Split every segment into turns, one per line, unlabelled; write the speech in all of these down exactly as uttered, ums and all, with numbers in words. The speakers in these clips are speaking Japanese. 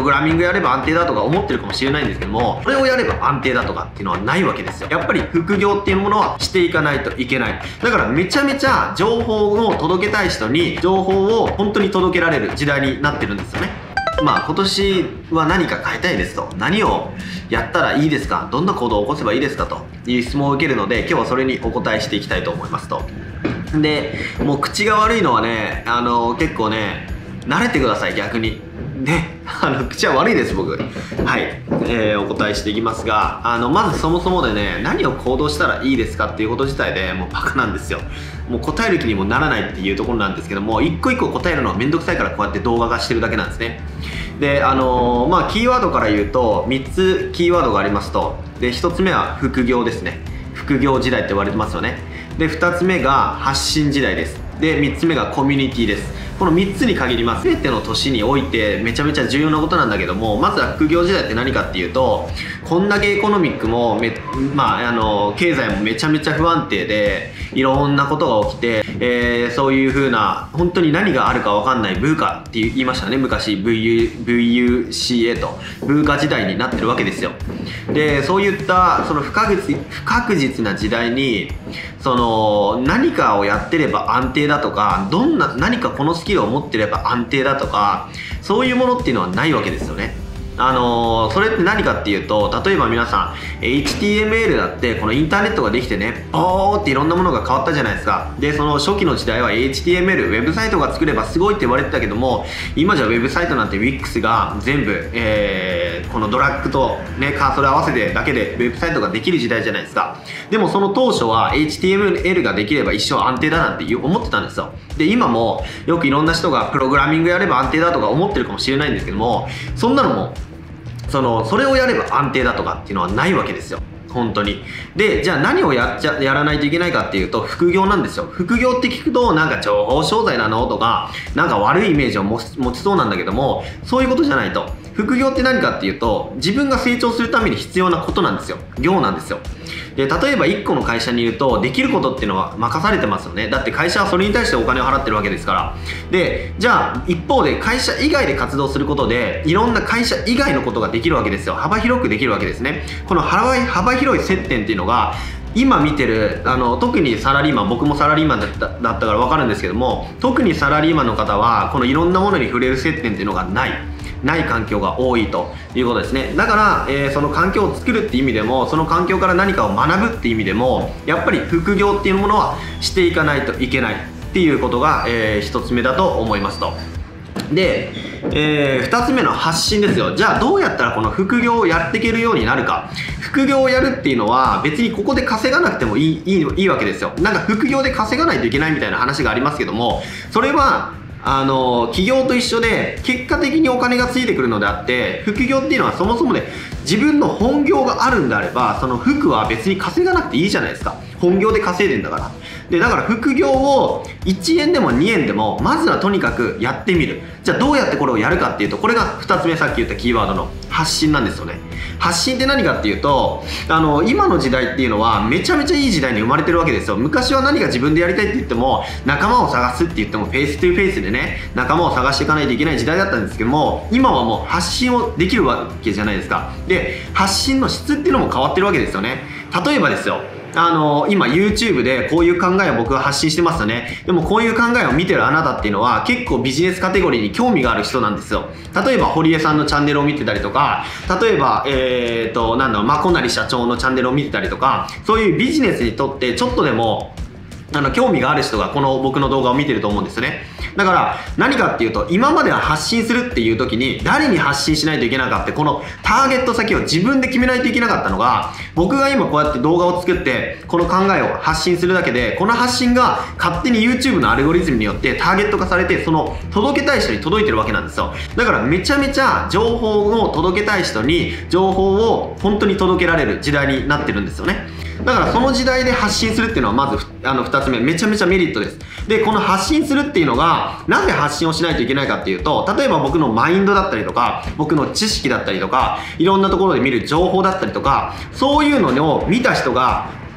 ログラミングやれば安定だとか思ってるかもしれないんですけども、それをやれば安定だとかっていうのはないわけですよ。やっぱり副業っていうものはしていかないといけない。だからめちゃめちゃ情報を届けたい人に情報を本当に届けられる時代になってるんですよね。まあ今年は何か変えたいですと、何をやったらいいですか、どんな行動を起こせばいいですかという質問を受けるので、今日はそれにお答えしていきたいと思いますと。でもう口が悪いのはね、あの結構ね慣れてください。逆にね、あの口は悪いです僕。はい、えー、お答えしていきますが、あのまずそもそもでね、何を行動したらいいですかっていうこと自体でもうバカなんですよ。もう答える気にもならないっていうところなんですけども、一個一個答えるのはめんどくさいからこうやって動画化してるだけなんですね。であのー、まあキーワードから言うとみっつキーワードがありますと。でひとつめは副業ですね。副業時代って言われてますよね。でふたつめが発信時代です。でみっつめがコミュニティです。このみっつに限ります。全ての年においてめちゃめちゃ重要なことなんだけども、まずは副業時代って何かっていうと、こんだけエコノミックもめ、まあ、あの経済もめちゃめちゃ不安定でいろんなことが起きて、えー、そういう風な本当に何があるか分かんないブーカって言いましたね、昔 ブイユー、ブイユーシーエー とブーカ時代になってるわけですよ。でそういったその不確実、不確実な時代にその何かをやってれば安定だとか、どんな何かこのスキルを持ってれば安定だとか、そういうものっていうのはないわけですよね。あのー、それって何かっていうと、例えば皆さん エイチティーエムエル だってこのインターネットができてね、ボーっていろんなものが変わったじゃないですか。でその初期の時代は エイチティーエムエル ウェブサイトが作ればすごいって言われてたけども、今じゃウェブサイトなんて ウィックス が全部、えー、このドラッグと、ね、カーソル合わせてだけでウェブサイトができる時代じゃないですか。でもその当初は エイチティーエムエル ができれば一生安定だなんて思ってたんですよ。で今もよくいろんな人がプログラミングやれば安定だとか思ってるかもしれないんですけども、そんなのもそのそれをやれば安定だとかっていうのはないわけですよ、本当に。でじゃあ何をやっちゃやらないといけないかっていうと、副業なんですよ。副業って聞くとなんか情報商材なのとか、なんか悪いイメージを持ちそうなんだけども、そういうことじゃないと。副業って何かっていうと、自分が成長するために必要なことなんですよ。業なんですよ。で例えばいっこの会社にいるとできることっていうのは任されてますよね。だって会社はそれに対してお金を払ってるわけですから。でじゃあ一方で会社以外で活動することでいろんな会社以外のことができるわけですよ。幅広くできるわけですね。この幅幅広い接点っていうのが今見てるあの特にサラリーマン、僕もサラリーマンだっただったから分かるんですけども、特にサラリーマンの方はこのいろんなものに触れる接点っていうのがないない環境が多いということですね。だから、えー、その環境を作るっていう意味でも、その環境から何かを学ぶっていう意味でも、やっぱり副業っていうものはしていかないといけないっていうことが、えー、ひとつめだと思いますと。で、えー、ふたつめの発信ですよ。じゃあどうやったらこの副業をやっていけるようになるか。副業をやるっていうのは別にここで稼がなくてもいい、いい、いいわけですよ。なんか副業で稼がないといけないみたいな話がありますけども、それはあの企業と一緒で結果的にお金がついてくるのであって、副業っていうのはそもそもで自分の本業があるんであれば、その副は別に稼がなくていいじゃないですか。本業で稼いでんだから。でだから副業をいちえんでもにえんでもまずはとにかくやってみる。じゃあどうやってこれをやるかっていうと、これがふたつめ、さっき言ったキーワードの発信なんですよね。発信って何かっていうと、あの今の時代っていうのはめちゃめちゃいい時代に生まれてるわけですよ。昔は何か自分でやりたいって言っても、仲間を探すって言ってもフェイストゥフェイスでね、仲間を探していかないといけない時代だったんですけども、今はもう発信をできるわけじゃないですか。で発信の質っていうのも変わってるわけですよね。例えばですよ、あの今 YouTube でこういう考えを僕は発信してますよね。でもこういう考えを見てるあなたっていうのは結構ビジネスカテゴリーに興味がある人なんですよ。例えば堀江さんのチャンネルを見てたりとか、例えばえーとなんだろう、まこなり社長のチャンネルを見てたりとか、そういうビジネスにとってちょっとでもあの興味がある人がこの僕の動画を見てると思うんですよね。だから何かっていうと、今までは発信するっていう時に誰に発信しないといけなかった、このターゲット先を自分で決めないといけなかったのが、僕が今こうやって動画を作ってこの考えを発信するだけで、この発信が勝手に YouTube のアルゴリズムによってターゲット化されて、その届けたい人に届いてるわけなんですよ。だからめちゃめちゃ情報を届けたい人に情報を本当に届けられる時代になってるんですよね。だからその時代で発信するっていうのはまずあのふたつめ、めちゃめちゃメリットです。でこの発信するっていうのがなぜ発信をしないといけないかっていうと、例えば僕のマインドだったりとか、僕の知識だったりとか、いろんなところで見る情報だったりとか、そういうのを見た人が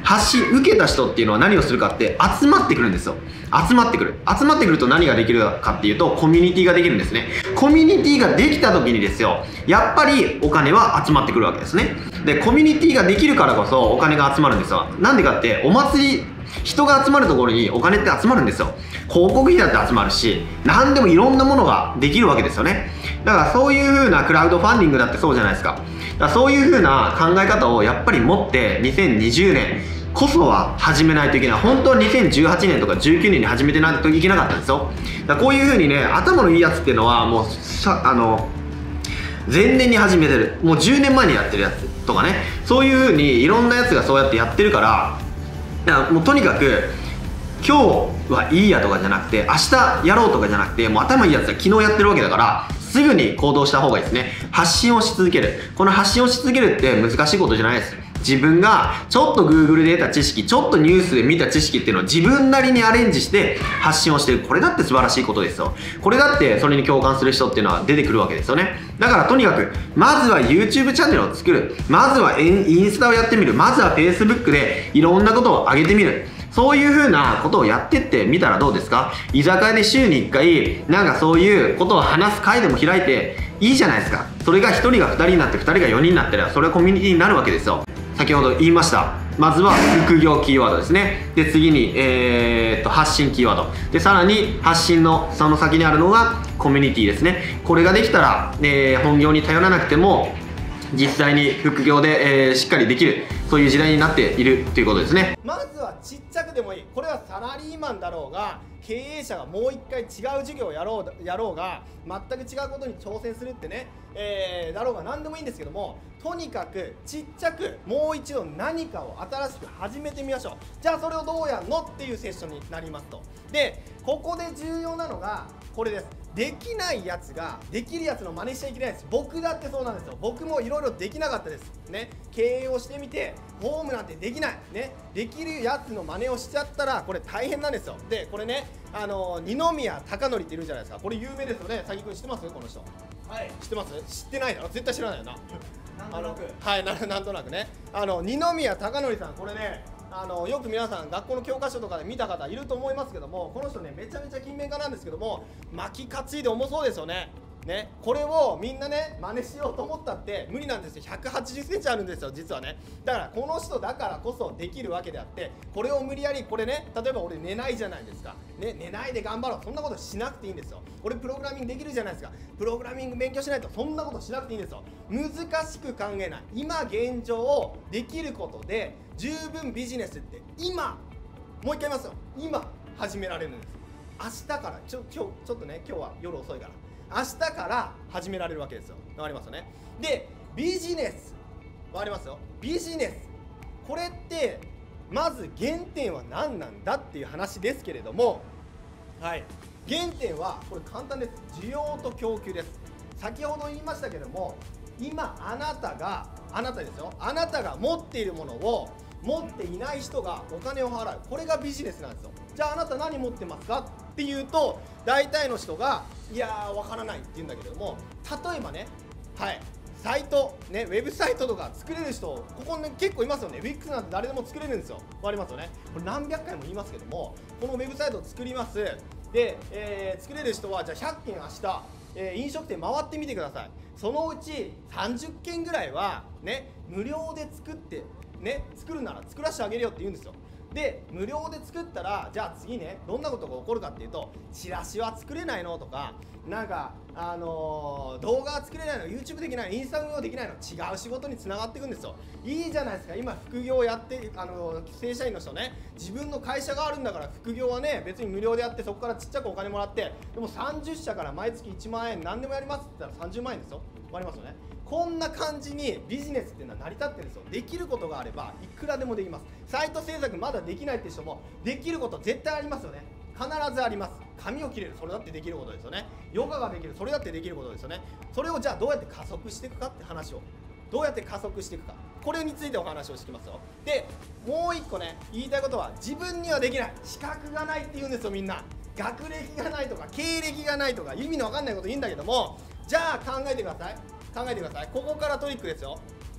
発信受けた人っていうのは何をするかって集まってくるんですよ。集まってくる集まってくると何ができるかっていうと、コミュニティができるんですね。コミュニティができた時にですよ、やっぱりお金は集まってくるわけですね。でコミュニティができるからこそお金が集まるんですよ。なんでかって、お祭り、人が集まるところにお金って集まるんですよ。広告費だって集まるし、何でもいろんなものができるわけですよね。だからそういう風なクラウドファンディングだってそうじゃないですか。だからそういう風な考え方をやっぱり持ってにせんにじゅうねんこそは始めないといけない。本当はにせんじゅうはちねんとかじゅうきゅうねんに始めてないといけなかったんですよ。だからこういう風にね、頭のいいやつっていうのはもうさあの前年に始めてる、もうじゅうねんまえにやってるやつとかね、そういう風にいろんなやつがそうやってやってるから、だからもうとにかく今日はいいやとかじゃなくて、明日やろうとかじゃなくて、もう頭いいやつは昨日やってるわけだから、すぐに行動した方がいいですね。発信をし続ける。この発信をし続けるって難しいことじゃないです。自分がちょっと Google で得た知識、ちょっとニュースで見た知識っていうのを自分なりにアレンジして発信をしてる。これだって素晴らしいことですよ。これだってそれに共感する人っていうのは出てくるわけですよね。だからとにかく、まずは YouTube チャンネルを作る。まずはインスタをやってみる。まずは Facebook でいろんなことを上げてみる。そういう風なことをやってってみたらどうですか？居酒屋で週にいっかい、なんかそういうことを話す会でも開いていいじゃないですか。それがひとりがふたりになってふたりがよにんになったら、それはコミュニティになるわけですよ。先ほど言いました。まずは副業キーワードですね。で、次に、えー、っと、発信キーワード。で、さらに発信のその先にあるのがコミュニティですね。これができたら、えー、本業に頼らなくても、実際に副業で、えー、しっかりできる、そういう時代になっているということですね。
まずはちっちゃくでもいい。これはサラリーマンだろうが、経営者がもう一回違う授業をやろうやろうが、全く違うことに挑戦するってね、えー、だろうが何でもいいんですけども、とにかくちっちゃくもう一度何かを新しく始めてみましょう。じゃあそれをどうやんのっていうセッションになりますと。でここで重要なのがこれです。できないやつができるやつの真似しちゃいけないです。僕だってそうなんですよ。僕もいろいろできなかったですね。経営をしてみてホームなんてできないね。できるやつの真似をしちゃったらこれ大変なんですよ。でこれね、あの二宮貴則っているじゃないですか。これ有名ですよね。佐木君知ってます？この人。はい、知ってます？知ってないだろ。絶対知らないよな。なんとなく。はいな、なんとなくね。あの二宮貴則さん、これね、あのよく皆さん学校の教科書とかで見た方いると思いますけども、この人ねめちゃめちゃ勤勉家なんですけども、巻き担いで重そうですよね。ね、これをみんなね真似しようと思ったって無理なんですよ。ひゃくはちじゅっセンチあるんですよ実はね。だからこの人だからこそできるわけであって、これを無理やりこれね、例えば俺寝ないじゃないですか、ね、寝ないで頑張ろう、そんなことしなくていいんですよ。俺プログラミングできるじゃないですか、プログラミング勉強しないと、そんなことしなくていいんですよ。難しく考えない、今現状をできることで十分ビジネスって今、もう一回言いますよ、今始められるんです。明日からちょ今日ちょっとね、今日は夜遅いから明日から始められるわけですよ。わかりますよね。でビジネス、わかりますよ、ビジネス、これってまず原点は何なんだっていう話ですけれども、はい、原点はこれ簡単です。需要と供給です。先ほど言いましたけども、今あなたがあなたですよ、あなたが持っているものを持っていない人がお金を払う、これがビジネスなんですよ。じゃああなた何持ってますかっていうと、大体の人がいやーわからないって言うんだけども、例えばね、はいサイトね、ウェブサイトとか作れる人、ここね結構いますよね。 ウィックス なんて誰でも作れるんですよ。わかりますよね。これ何百回も言いますけども、このウェブサイトを作りますで、えー、作れる人はじゃあひゃっけん明日、えー、飲食店回ってみてください。そのうちさんじゅっけんぐらいはね無料で作ってね、作るなら作らせてあげるよって言うんですよ。で無料で作ったら、じゃあ次ねどんなことが起こるかっていうと、チラシは作れないのとか、なんかあのー、動画は作れないの、 YouTube できないの、インスタ運用できないの、違う仕事につながっていくんですよ。いいじゃないですか。今副業やって、あのー、正社員の人ね、自分の会社があるんだから副業はね別に無料でやって、そこからちっちゃくお金もらって、でもさんじゅっしゃから毎月いちまんえん何でもやりますって言ったらさんじゅうまんえんですよ。わかりますよね。こんな感じにビジネスっていうのは成り立ってるんですよ。できることがあればいくらでもできます。サイト制作まだできないって人もできること絶対ありますよね。必ずあります。髪を切れる、それだってできることですよね。ヨガができる、それだってできることですよね。それをじゃあどうやって加速していくかって話を、どうやって加速していくか、これについてお話をしてきますよ。でもう一個ね言いたいことは、自分にはできない、資格がないって言うんですよみんな。学歴がないとか経歴がないとか意味のわかんないこと言うんだけども、じゃあ考えてください。考えてください。ここからトリックですよ。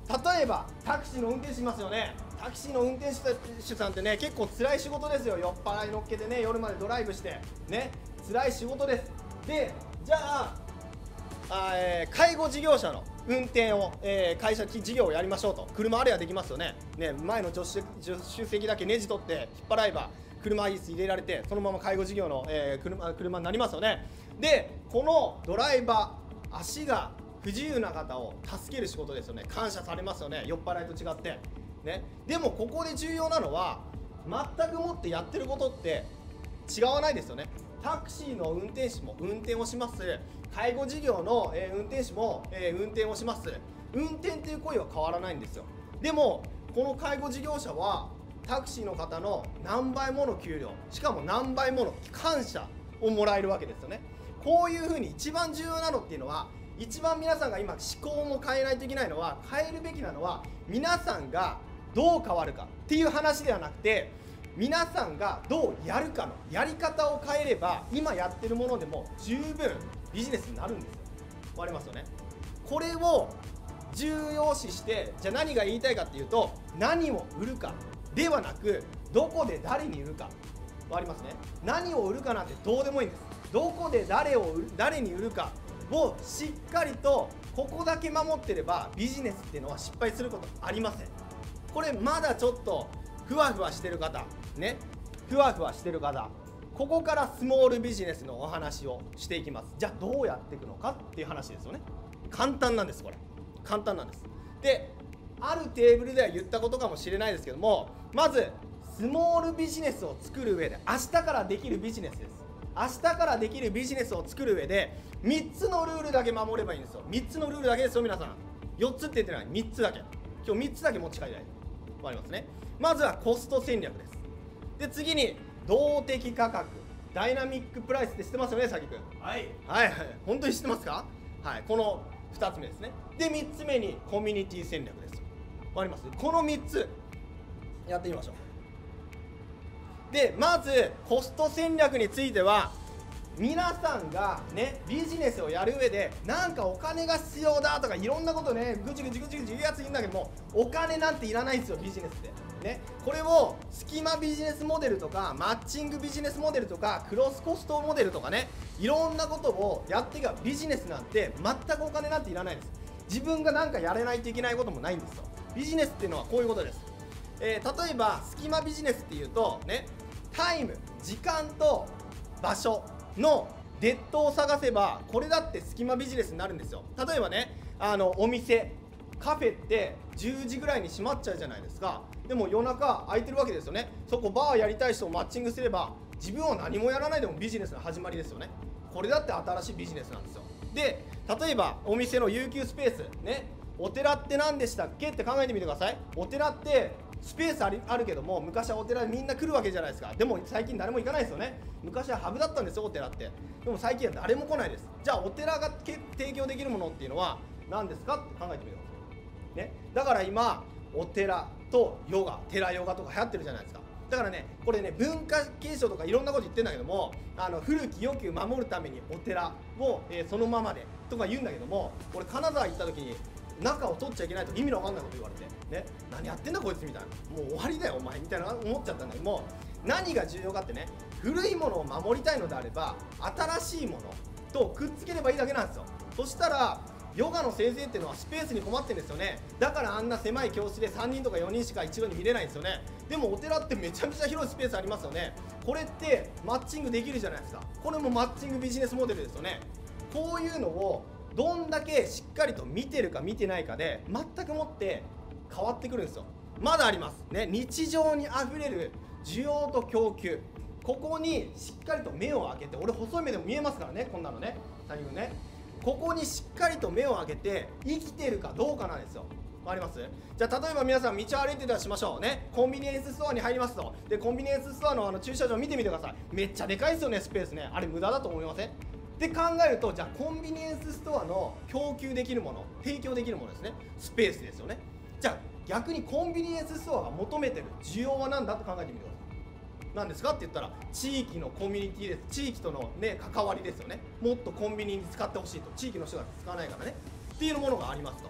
例えばタクシーの運転手いますよね。タクシーの運転手さんってね、結構辛い仕事ですよ。酔っ払い乗っけてね、夜までドライブしてね、辛い仕事です。で、じゃあ、あ、えー、介護事業者の運転を、えー、会社事業をやりましょうと。車あればできますよね。ね、前の助手助手席だけネジ取って引っ張らえば車椅子入れられて、そのまま介護事業の、えー、車, 車になりますよね。で、このドライバー、足が不自由な方を助ける仕事ですよね。感謝されますよね、酔っ払いと違ってね。でもここで重要なのは、全くもってやってることって違わないですよね。タクシーの運転手も運転をします。介護事業の、えー、運転手も、えー、運転をします。運転っていう行為は変わらないんですよ。でもこの介護事業者はタクシーの方の何倍もの給料、しかも何倍もの感謝をもらえるわけですよね。こういうふうに一番重要なのっていうのは、一番皆さんが今思考も変えないといけないのは、変えるべきなのは皆さんがどう変わるかっていう話ではなくて、皆さんがどうやるかのやり方を変えれば、今やってるものでも十分ビジネスになるんですよ。わかりますよね。これを重要視して、じゃあ何が言いたいかっていうと、何を売るかではなく、どこで誰に売るか。わかりますね。何を売るかなんてどうでもいいんです。どこで誰を売る、誰に売るかをしっかりとここだけ守ってれば、ビジネスっていうのは失敗することありません。これまだちょっとふわふわしてる方ね、ふわふわしてる方、ここからスモールビジネスのお話をしていきます。じゃあどうやっていくのかっていう話ですよね。簡単なんです。これ簡単なんです。で、あるテーブルでは言ったことかもしれないですけども、まずスモールビジネスを作る上で、明日からできるビジネスです。明日からできるビジネスを作る上でみっつのルールだけ守ればいいんですよ。みっつのルールだけですよ、皆さん。よっつって言ってない、みっつだけ。今日みっつだけ持ち帰りたい。わかりますね。まずはコスト戦略です。で、次に動的価格、ダイナミックプライスって知ってますよね、さきくん。はいはいはい、本当に知ってますか。はい、このふたつめですね。で、みっつめにコミュニティ戦略です。わかります。このみっつやってみましょう。で、まずコスト戦略については、皆さんがね、ビジネスをやる上でなんかお金が必要だとかいろんなことね、ぐちぐちぐちぐち言うやついるんだけども、お金なんていらないんですよ、ビジネスってね。これをスキマビジネスモデルとかマッチングビジネスモデルとかクロスコストモデルとかね、いろんなことをやっていけば、ビジネスなんて全くお金なんていらないんです。自分が何かやれないといけないこともないんですよ。ビジネスっていうのはこういうことです。えー、例えばスキマビジネスっていうとね、タイム、時間と場所のデッドを探せば、これだってスキマビジネスになるんですよ。例えばね、あのお店、カフェってじゅうじぐらいに閉まっちゃうじゃないですか。でも夜中空いてるわけですよね。そこバーやりたい人をマッチングすれば、自分は何もやらないでもビジネスの始まりですよね。これだって新しいビジネスなんですよ。で、例えばお店の有給スペースね、お寺って何でしたっけって考えてみてください。お寺ってスペースある、あるけども、昔はお寺みんな来るわけじゃないですか。でも最近誰も行かないですよね。昔はハブだったんですよ、お寺って。でも最近は誰も来ないです。じゃあお寺が提供できるものっていうのは何ですかって考えてみてください、ね、だから今お寺とヨガ、寺ヨガとか流行ってるじゃないですか。だからね、これね、文化継承とかいろんなこと言ってるんだけども、あの古き良きを守るためにお寺を、えー、そのままでとか言うんだけども、俺金沢行った時に中を取っちゃいけないと意味の分かんないこと言われてね、何やってんだこいつみたいな、もう終わりだよお前みたいな思っちゃったんだけども、何が重要かってね、古いものを守りたいのであれば新しいものとくっつければいいだけなんですよ。そしたらヨガの先生っていうのはスペースに困ってるんですよね。だからあんな狭い教室でさんにんとかよにんしか一度に見れないんですよね。でもお寺ってめちゃめちゃ広いスペースありますよね。これってマッチングできるじゃないですか。これもマッチングビジネスモデルですよね。こういうのをどんだけしっかりと見てるか見てないかで全くもって変わってくるんですよ。まだありますね。日常にあふれる需要と供給、ここにしっかりと目を開けて、俺細い目でも見えますからね、こんなのね、最後ね、ここにしっかりと目を開けて生きてるかどうかなんですよ。わかります？じゃあ例えば皆さん道を歩いてたらしましょうね。コンビニエンスストアに入りますと。でコンビニエンスストアのあの駐車場見てみてください。めっちゃでかいですよね、スペースね。あれ無駄だと思いません？で考えると、じゃあコンビニエンスストアの供給できるもの、提供できるものですね、スペースですよね。じゃあ逆にコンビニエンスストアが求めてる需要は何だと考えてみてください。何ですかって言ったら、地域のコミュニティです。地域とのね、関わりですよね。もっとコンビニに使ってほしいと。地域の人が使わないからねっていうものがありますと。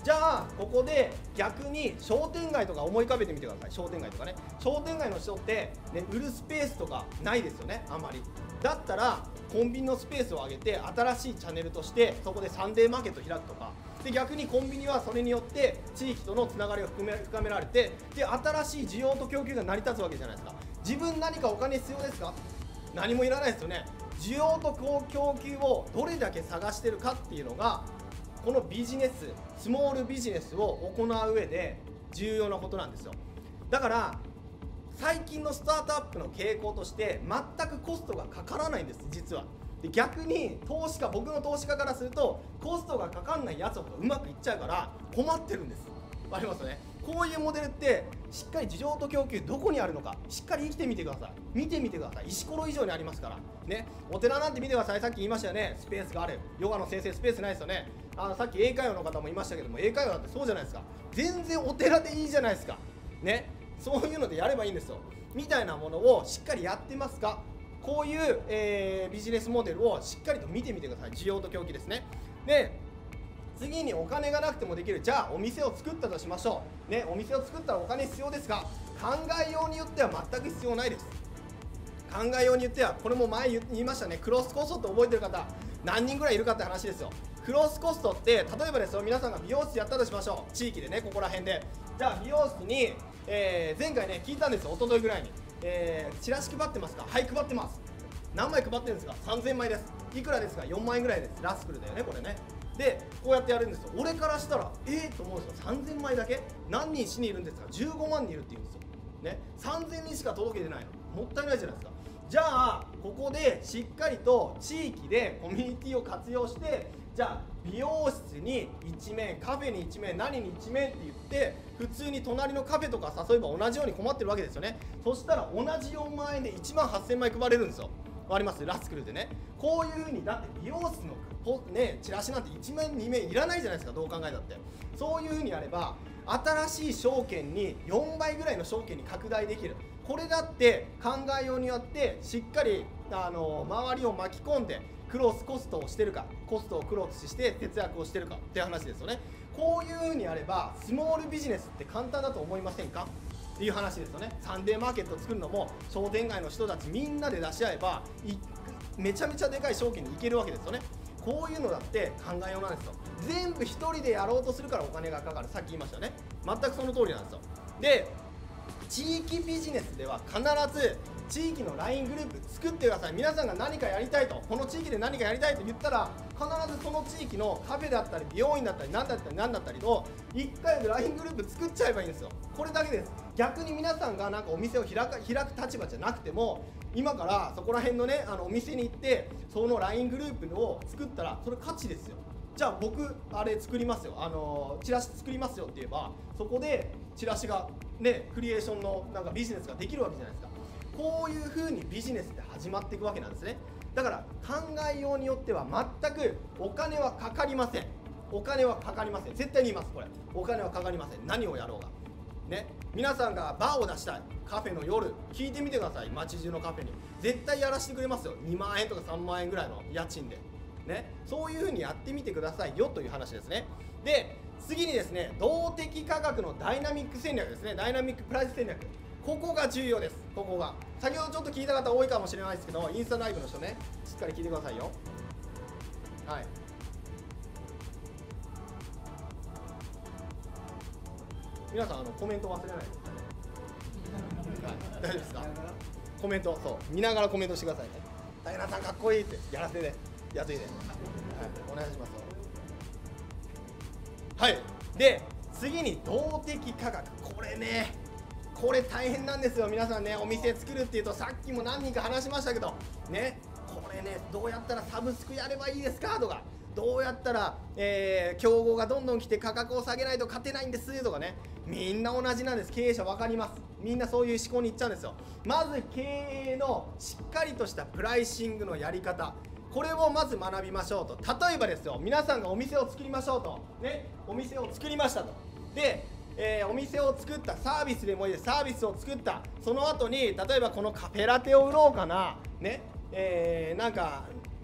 じゃあここで逆に商店街とか思い浮かべてみてください。商店街とかね、商店街の人って、ね、売るスペースとかないですよね、あんまり。だったらコンビニのスペースを上げて新しいチャンネルとしてそこでサンデーマーケットを開くとかで、逆にコンビニはそれによって地域とのつながりを深め深められて、で新しい需要と供給が成り立つわけじゃないですか。自分何かお金必要ですか？何もいらないですよね。需要と供給をどれだけ探してるかっていうのがこのビジネス、スモールビジネスを行う上で重要なことなんですよ。だから最近のスタートアップの傾向として全くコストがかからないんです、実は。で逆に投資家、僕の投資家からするとコストがかかんないやつほどうまくいっちゃうから困ってるんです。わかりますよね。こういうモデルってしっかり需要と供給どこにあるのかしっかり生きてみてください。見てみてください。石ころ以上にありますからね。お寺なんて見てください。さっき言いましたよね、スペースがある。ヨガの先生スペースないですよね。あのさっき英会話の方もいましたけども、英会話だってそうじゃないですか。全然お寺でいいじゃないですかね。そういうのでやればいいんですよみたいなものをしっかりやってますか。こういう、えー、ビジネスモデルをしっかりと見てみてください。需要と供給ですね。で次にお金がなくてもできる。じゃあお店を作ったとしましょうね。お店を作ったらお金必要ですか？考えようによっては全く必要ないです。考えようによっては、これも前言いましたね、クロスコストって覚えてる方何人ぐらいいるかって話ですよ。クロスコストって例えばですよ、皆さんが美容室やったとしましょう。地域でね、ここら辺で。じゃあ美容室に、えー、前回ね聞いたんですよ、一昨日ぐらいに、えー、チラシ配ってますか？はい、配ってます。何枚配ってるんですか？さんぜんまいです。いくらですか？よんまんえんぐらいです。ラスクルだよね、これね。でこうやってやるんですよ。俺からしたらえー、と思うんですよ。さんぜんまいだけ？何人市にいるんですか？じゅうごまんにんいるって言うんですよね。さんぜんにんしか届けてないの、もったいないじゃないですか。じゃあここでしっかりと地域でコミュニティを活用して、じゃあ美容室にいちめん、カフェにいちめん、何にいちめんって言って普通に隣のカフェとか誘えば同じように困ってるわけですよね。そしたら同じよんまんえんでいちまんはっせんまい配れるんですよ。わかります？ラスクルでね。こういう風に、だって美容室のね、チラシなんていちめんにめんいらないじゃないですか、どう考えたって。そういう風にやれば新しい証券によんばいぐらいの証券に拡大できる。これだって考えようによってしっかりあの周りを巻き込んでクロスコストをしてるか、コストをクロスして節約をしてるかって話ですよね。こういう風にやればスモールビジネスって簡単だと思いませんかっていう話ですよね。サンデーマーケットを作るのも商店街の人たちみんなで出し合えばめちゃめちゃでかい証券に行けるわけですよね。こういうのだって考えようなんですよ。全部一人でやろうとするからお金がかかる。さっき言いましたね。全くその通りなんですよ。で地域ビジネスでは必ず地域の ライン グループ作ってください。皆さんが何かやりたいと、この地域で何かやりたいと言ったら必ずその地域のカフェだったり美容院だったり何だったり何だったりといっかいで ライン グループ作っちゃえばいいんですよ。これだけです。逆に皆さんがなんかお店を開か開く立場じゃなくても、今からそこら辺のね、あのお店に行ってその ライン グループを作ったらそれ価値ですよ。じゃあ僕あれ作りますよ、あのチラシ作りますよって言えばそこでチラシがね、クリエーションのなんかビジネスができるわけじゃないですか。こういう風にビジネスって始まっていくわけなんですね。だから考えようによっては全くお金はかかりません。お金はかかりません。絶対に言います。これお金はかかりません。何をやろうがね。皆さんがバーを出したい、カフェの夜聞いてみてください。街中のカフェに絶対やらせてくれますよ。にまんえんとかさんまんえんぐらいの家賃でね。そういう風にやってみてくださいよという話ですね。で次にですね、動的価格のダイナミック戦略ですね。ダイナミックプライス戦略、ここが重要です。ここが先ほどちょっと聞いた方多いかもしれないですけど、インスタライブの人ね、しっかり聞いてくださいよ。はい、皆さんあのコメント忘れないでください、はい、大丈夫ですか？コメント、そう見ながらコメントしてくださいね。大ナさんかっこいいってやらせてやついで、はい、お願いします。はい、で次に動的価格、これね、これ大変なんですよ。皆さんね、お店作るっていうとさっきも何人か話しましたけどね、これね、どうやったらサブスクやればいいですかとか、どうやったら、えー、競合がどんどん来て価格を下げないと勝てないんですとかね、みんな同じなんです。経営者分かります。みんなそういう思考にいっちゃうんですよ。まず経営のしっかりとしたプライシングのやり方、これをまず学びましょうと。例えばですよ、皆さんがお店を作りましょうとね、お店を作りましたと。でえー、お店を作った、サービスでもいいです。サービスを作ったその後に、例えばこのカフェラテを売ろうかなね、えー、なんか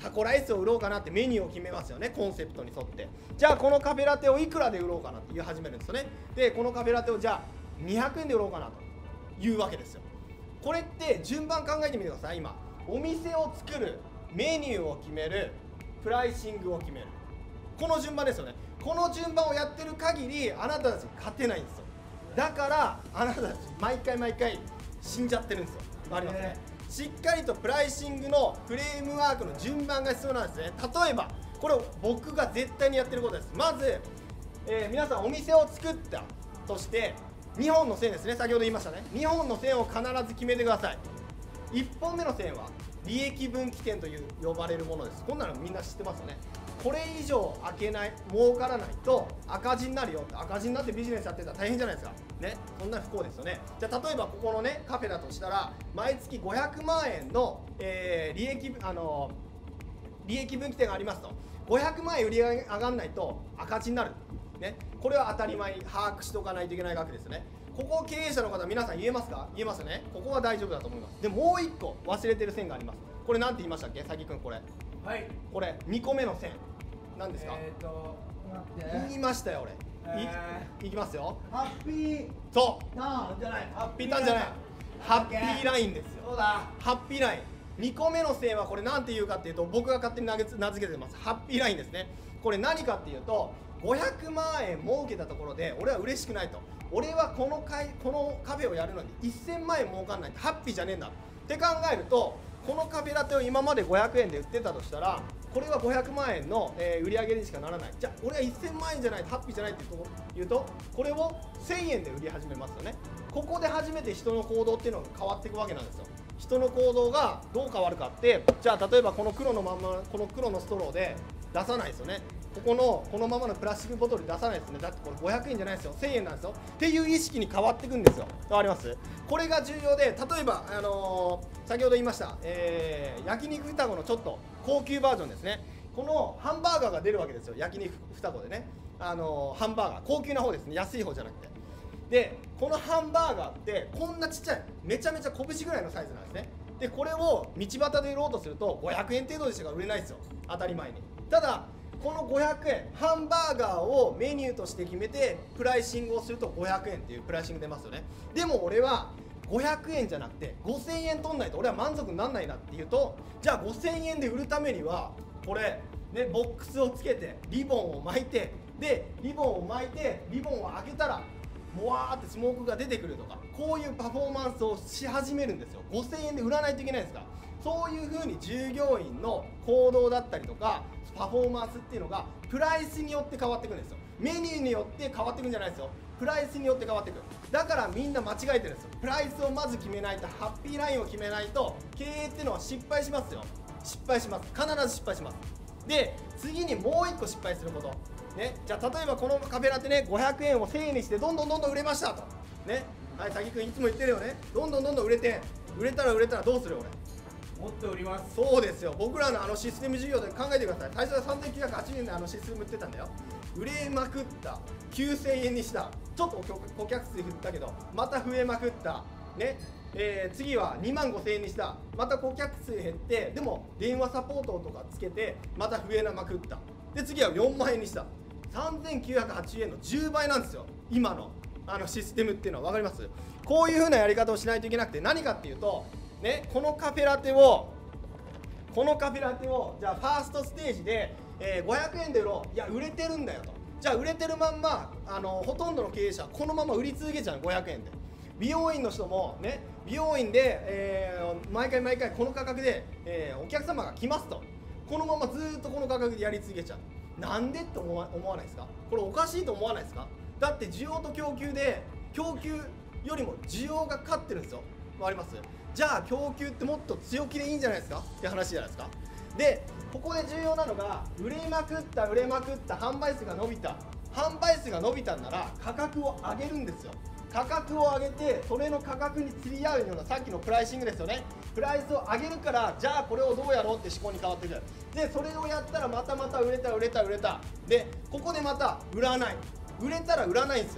タコライスを売ろうかなってメニューを決めますよね、コンセプトに沿って。じゃあこのカフェラテをいくらで売ろうかなって言い始めるんですよね。でこのカフェラテをじゃあにひゃくえんで売ろうかなというわけですよ。これって順番考えてみてください。今お店を作る、メニューを決める、プライシングを決める、この順番ですよね。この順番をやってる限りあなたたち勝てないんですよ。だからあなたたち毎回毎回死んじゃってるんですよ。わかりますね。しっかりとプライシングのフレームワークの順番が必要なんですね。例えばこれ僕が絶対にやってることです。まず、えー、皆さんお店を作ったとしてにほんの線ですね。先ほど言いましたね。にほんの線を必ず決めてください。いっぽんめの線は利益分岐点という呼ばれるものです。こんなのみんな知ってますよね。これ以上開けない、儲からないと赤字になるよって。赤字になってビジネスやってたら大変じゃないですかね。そんな不幸ですよね。じゃあ例えばここのねカフェだとしたら毎月ごひゃくまんえんの、えー、利益あの利益分岐点がありますと、ごひゃくまんえん売り上げ上がんないと赤字になるね。これは当たり前に把握しておかないといけない額ですよね。ここ経営者の方皆さん言えますか？言えますよね。ここは大丈夫だと思います。でもういっこ忘れてる線があります。これなんて言いましたっけ、さきくん。これ
はい
これにこめの線何ですか？
えーと待って
言いましたよ俺、
え
いいきますよ。
ハッピー
そう
ターンじゃない
ハッピーターンじゃない、ハッピーラインですよ。
そうだ
ハッピーラインにこめの線はこれ何て言うかっていうと、僕が勝手に名付名付けてます。ハッピーラインですね。これ何かっていうと、ごひゃくまんえん儲けたところで俺は嬉しくないと。俺はこの会このカフェをやるのにせんまんえん儲かんないとハッピーじゃねえんだって考えると、このカフェラテを今までごひゃくえんで売ってたとしたら、これはごひゃくまんえんの、えー、売り上げにしかならない。じゃあ俺はせんまんえんじゃないとハッピーじゃないって言うと、これをせんえんで売り始めますよね。ここで初めて人の行動っていうのが変わっていくわけなんですよ。人の行動がどう変わるかって、じゃあ例えばこの黒のまんまこの黒のストローで出さないですよね。ここのこのままのプラスチックボトル出さないですね。だってこれごひゃくえんじゃないですよ、せんえんなんですよっていう意識に変わっていくんですよ。わかります？これが重要で、例えば、あのー、先ほど言いました、えー、焼肉双子のちょっと高級バージョンですね。このハンバーガーが出るわけですよ、焼肉双子でね。あのー、ハンバーガー高級な方ですね、安い方じゃなくて。でこのハンバーガーってこんなちっちゃい、めちゃめちゃ拳ぐらいのサイズなんですね。でこれを道端で売ろうとするとごひゃくえん程度でしか売れないですよ、当たり前に。ただこのごひゃくえん、ハンバーガーをメニューとして決めてプライシングをするとごひゃくえんっていうプライシング出ますよね。でも俺はごひゃくえんじゃなくてごせんえん取んないと俺は満足にならないなっていうと、じゃあごせんえんで売るためにはこれね、ボックスをつけてリボンを巻いて、でリボンを巻いてリボンを開けたらもわーってスモークが出てくるとか、こういうパフォーマンスをし始めるんですよ。ごせんえんで売らないといけないですから。そういう風に従業員の行動だったりとかパフォーマンスっていうのがプライスによって変わっていくんですよ。メニューによって変わっていくんじゃないですよ、プライスによって変わっていく。だからみんな間違えてるんですよ。プライスをまず決めないと、ハッピーラインを決めないと経営っていうのは失敗しますよ。失敗します、必ず失敗します。で次にもういっこ失敗することね。じゃあ例えばこのカフェラテね、ごひゃくえんをせんえんにしてどんどんどんどん売れましたとね。はい、さきくんいつも言ってるよね。どんどんどんどん売れて、売れたら売れたらどうするよ俺。
持っております。
そうですよ。僕らのあのシステム事業で考えてください。最初はさんぜんきゅうひゃくはちねんであのシステム売ってたんだよ。売れまくった、きゅうせんえんにした、ちょっと顧客数減ったけどまた増えまくったね。えー、次はにまんごせんえんにした、また顧客数減って、でも電話サポートとかつけてまた増えまくった。で次はよんまんえんにした、さんぜんきゅうひゃくはちじゅうえんのじゅうばいなんですよ、今のあのシステムっていうのは。分かります？こういう風なやり方をしないといけなくて、何かっていうとね、このカフェラテをこのカフェラテをじゃあファーストステージで、えー、ごひゃくえんで売ろう。いや売れてるんだよと。じゃあ売れてるまんま、あのほとんどの経営者はこのまま売り続けちゃう。ごひゃくえんで美容院の人もね、美容院で、えー、毎回毎回この価格で、えー、お客様が来ますと、このままずーっとこの価格でやり続けちゃう。なんでって思わ思わないですか？これおかしいと思わないですか？だって需要と供給で、供給よりも需要が勝ってるんですよ。わかります？じゃあ供給ってもっと強気でいいんじゃないですかって話じゃないですか。でここで重要なのが、売れまくった売れまくった販売数が伸びた、販売数が伸びたんなら価格を上げるんですよ。価格を上げて、それの価格に釣り合うような、さっきのプライシングですよね。プライスを上げるから、じゃあこれをどうやろうって思考に変わってくる。でそれをやったらまたまた売れた売れた売れたで、ここでまた売らない、売れたら売らないんですよ。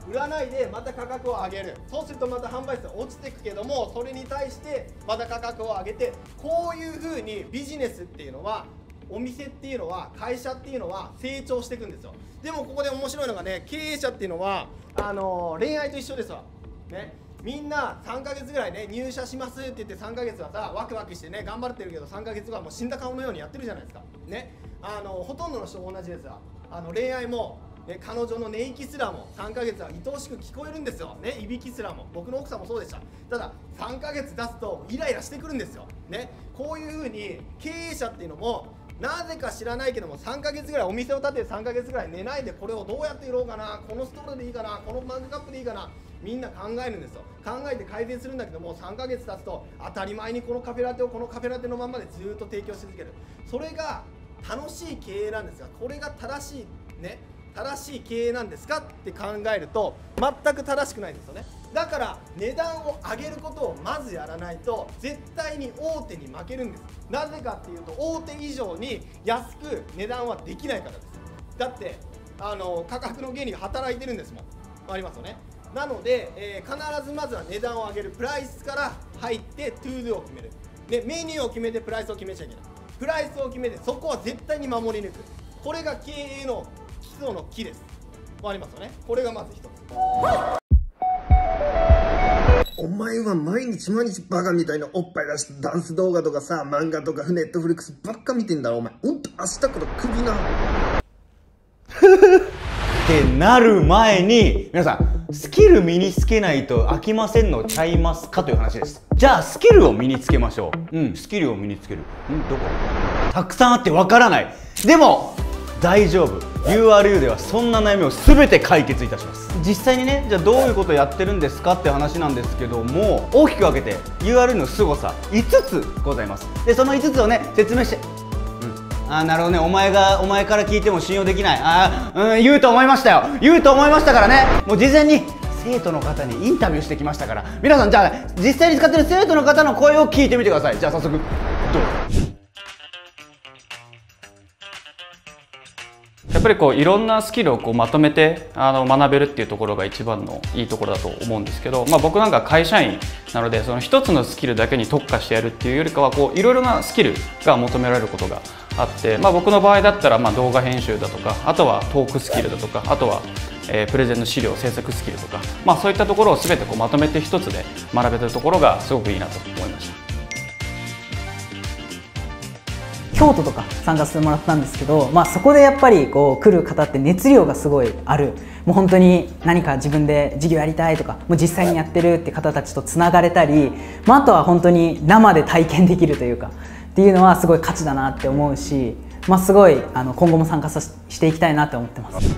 売らないでまた価格を上げる。そうするとまた販売数は落ちていくけども、それに対してまた価格を上げて、こういう風にビジネスっていうのは、お店っていうのは、会社っていうのは成長していくんですよ。でもここで面白いのがね、経営者っていうのはあの恋愛と一緒ですわね。みんなさんかげつぐらいね、入社しますって言ってさんかげつはさ、ワクワクしてね頑張ってるけど、さんかげつごはもう死んだ顔のようにやってるじゃないですかね。あのほとんどの人も同じですわ。あの恋愛も、ね、彼女の寝息すらもさんかげつは愛おしく聞こえるんですよね。いびきすらも、僕の奥さんもそうでした。たださんかげつ経つとイライラしてくるんですよね。こういう風に経営者っていうのも、なぜか知らないけどもさんかげつぐらいお店を建ててさんかげつぐらい寝ないで、これをどうやって売ろうかな、このストローでいいかな、このマグカップでいいかな、みんな考えるんですよ。考えて改善するんだけども、さんかげつ経つと当たり前にこのカフェラテをこのカフェラテのままでずっと提供し続ける。それが楽しい経営なんですが、これが正しいね、正しい経営なんですかって考えると全く正しくないんですよね。だから値段を上げることをまずやらないと絶対に大手に負けるんです。なぜかっていうと、大手以上に安く値段はできないからです。だってあの価格の原理が働いてるんですもん。ありますよね。なので、えー、必ずまずは値段を上げる。プライスから入ってトゥードゥを決める、でメニューを決めてプライスを決めちゃいけない。プライスを決めてそこは絶対に守り抜く。これが経営の基礎の木です。わかりますよね。これがまず一つ。
お前は毎日毎日バカみたいなおっぱい出してダンス動画とかさ、漫画とかネットフリックスばっか見てんだろお前。ほんと明日からクビな
ってなる前に、皆さんスキル身につけないと飽きませんのちゃいますかという話です。じゃあスキルを身につけましょう。うん、スキルを身につける。んどこたくさんあってわからない。でも大丈夫。 ユーアールユー ではそんな悩みを全て解決いたします。実際にね、じゃあどういうことをやってるんですかって話なんですけども、大きく分けて ユーアールユー の凄さいつつございます。でそのいつつをね説明して、うん、ああなるほどね、お前がお前から聞いても信用できない、ああ、うん、言うと思いましたよ、言うと思いましたからね。もう事前に生徒の方にインタビューしてきましたから、皆さんじゃあ実際に使ってる生徒の方の声を聞いてみてください。じゃあ早速どうぞ。
やっぱりこういろんなスキルをこうまとめてあの学べるっていうところが一番のいいところだと思うんですけど、まあ、僕なんか会社員なので、その一つのスキルだけに特化してやるっていうよりかは、こういろいろなスキルが求められることがあって、まあ、僕の場合だったらまあ動画編集だとか、あとはトークスキルだとか、あとはえープレゼンの資料制作スキルとか、まあ、そういったところを全てこうまとめて一つで学べてるところがすごくいいなと思いました。
京都とか参加させてもらったんですけど、まあ、そこでやっぱりこう来る方って熱量がすごいある、もう本当に何か自分で授業やりたいとか、もう実際にやってるって方たちとつながれたり、まあ、あとは本当に生で体験できるというかっていうのはすごい価値だなって思うし、まあ、すごいあの今後も参加さしていきたいなって思ってます。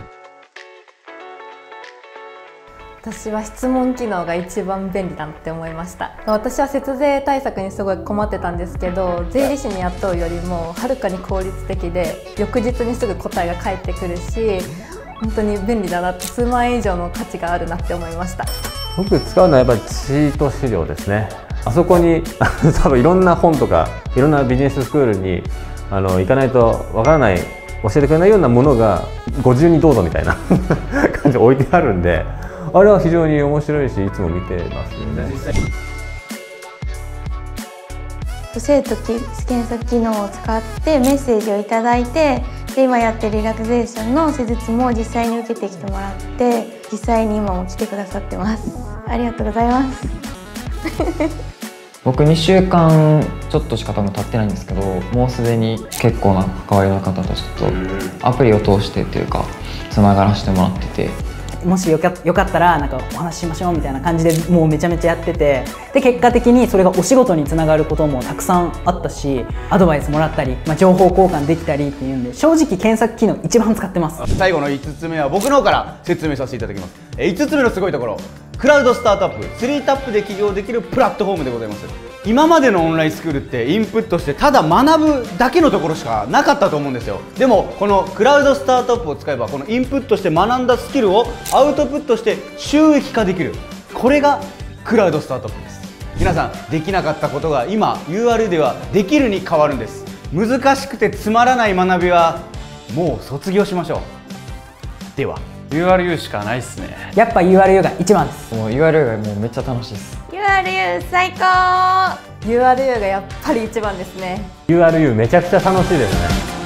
私は質問機能が一番便利だなって思いました。私は節税対策にすごい困ってたんですけど、税理士に雇うよりもはるかに効率的で、翌日にすぐ答えが返ってくるし、本当に便利だなって、数万円以上の価値があるなって思いました。
僕使うのはやっぱりチート資料ですね。あそこに多分いろんな本とかいろんなビジネススクールにあの行かないとわからない、教えてくれないようなものがご自由にどうぞみたいな感じで置いてあるんで、あれは非常に面白いし、いつも見てますよね。
生徒検索機能を使ってメッセージをいただいて、で今やってるリラクゼーションの施術も実際に受けてきてもらって、実際に今も来てくださってます。ありがとうございます。
僕にしゅうかんちょっとしか多分経ってないんですけど、もうすでに結構な関わりの方たちとアプリを通してっていうかつながらせてもらってて、
もしよか、よかったらなんかお話ししましょうみたいな感じでもうめちゃめちゃやってて、で結果的にそれがお仕事につながることもたくさんあったし、アドバイスもらったり、まあ、情報交換できたりっていうんで、正直検索機能一番使ってます。
最後のいつつめは僕の方から説明させていただきます。いつつめのすごいところ、クラウドスタートアップスリータップで起業できるプラットフォームでございます。今までのオンラインスクールってインプットしてただ学ぶだけのところしかなかったと思うんですよ。でもこのクラウドスタートアップを使えば、このインプットして学んだスキルをアウトプットして収益化できる、これがクラウドスタートアップです。皆さんできなかったことが今 ユーアールユー ではできるに変わるんです。難しくてつまらない学びはもう卒業しましょう。では。
ユーアールユー しかないっすね。
やっぱ ユーアールユー が一番です。
もう ユーアールユー がもうめっちゃ楽しいです。
ユーアールユー 最高。
ユーアールユー がやっぱり一番ですね。
ユーアールユー めちゃくちゃ楽しいですね。